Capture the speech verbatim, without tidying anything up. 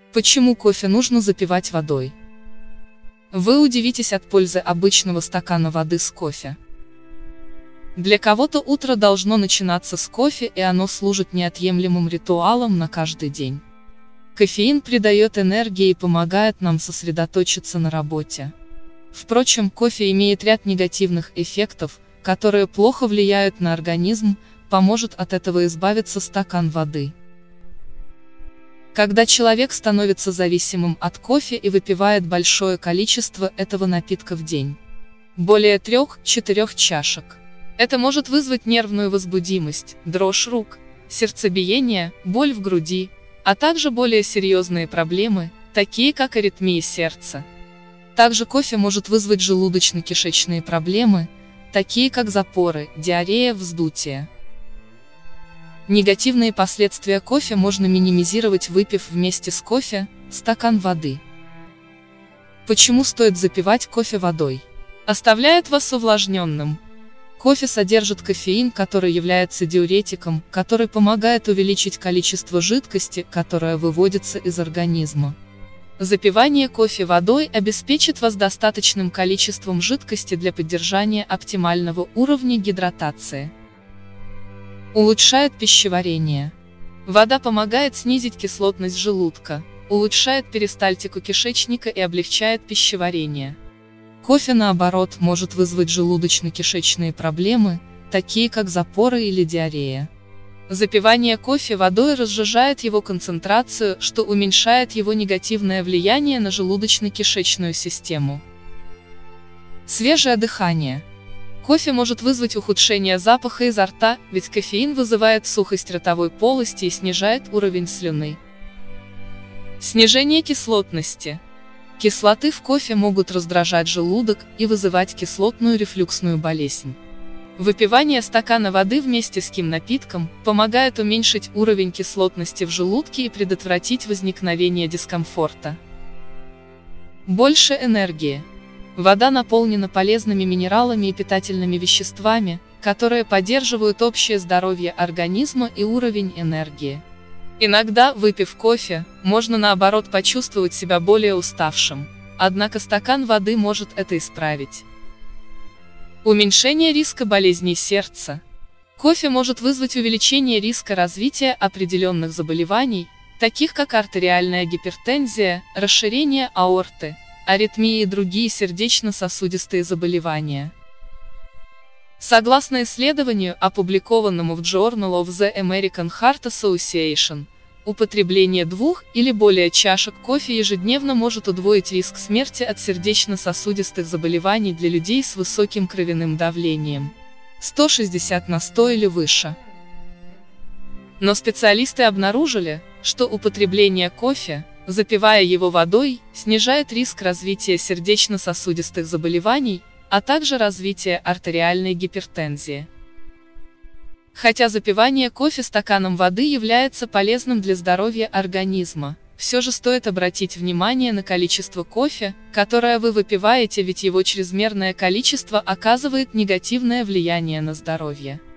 Почему кофе нужно запивать водой? Вы удивитесь от пользы обычного стакана воды с кофе. Для кого-то утро должно начинаться с кофе, и оно служит неотъемлемым ритуалом на каждый день. Кофеин придает энергии и помогает нам сосредоточиться на работе. Впрочем, кофе имеет ряд негативных эффектов, которые плохо влияют на организм, поможет от этого избавиться стакан воды. Когда человек становится зависимым от кофе и выпивает большое количество этого напитка в день, более трех-четырех чашек, это может вызвать нервную возбудимость, дрожь рук, сердцебиение, боль в груди, а также более серьезные проблемы, такие как аритмия сердца. Также кофе может вызвать желудочно-кишечные проблемы, такие как запоры, диарея, вздутие. Негативные последствия кофе можно минимизировать, выпив вместе с кофе стакан воды. Почему стоит запивать кофе водой? Оставляет вас увлажненным. Кофе содержит кофеин, который является диуретиком, который помогает увеличить количество жидкости, которая выводится из организма. Запивание кофе водой обеспечит вас достаточным количеством жидкости для поддержания оптимального уровня гидратации. Улучшает пищеварение. Вода помогает снизить кислотность желудка, улучшает перистальтику кишечника и облегчает пищеварение. Кофе, наоборот, может вызвать желудочно-кишечные проблемы, такие как запоры или диарея. Запивание кофе водой разжижает его концентрацию, что уменьшает его негативное влияние на желудочно-кишечную систему. Свежее дыхание. Кофе может вызвать ухудшение запаха изо рта, ведь кофеин вызывает сухость ротовой полости и снижает уровень слюны. Снижение кислотности. Кислоты в кофе могут раздражать желудок и вызывать кислотную рефлюксную болезнь. Выпивание стакана воды вместе с напитком помогает уменьшить уровень кислотности в желудке и предотвратить возникновение дискомфорта. Больше энергии. Вода наполнена полезными минералами и питательными веществами, которые поддерживают общее здоровье организма и уровень энергии. Иногда, выпив кофе, можно наоборот почувствовать себя более уставшим, однако стакан воды может это исправить. Уменьшение риска болезней сердца. Кофе может вызвать увеличение риска развития определенных заболеваний, таких как артериальная гипертензия, расширение аорты, аритмии и другие сердечно-сосудистые заболевания. Согласно исследованию, опубликованному в Journal of the American Heart Association, употребление двух или более чашек кофе ежедневно может удвоить риск смерти от сердечно-сосудистых заболеваний для людей с высоким кровяным давлением сто шестьдесят на сто или выше. Но специалисты обнаружили, что употребление кофе, запивая его водой, снижает риск развития сердечно-сосудистых заболеваний, а также развития артериальной гипертензии. Хотя запивание кофе стаканом воды является полезным для здоровья организма, все же стоит обратить внимание на количество кофе, которое вы выпиваете, ведь его чрезмерное количество оказывает негативное влияние на здоровье.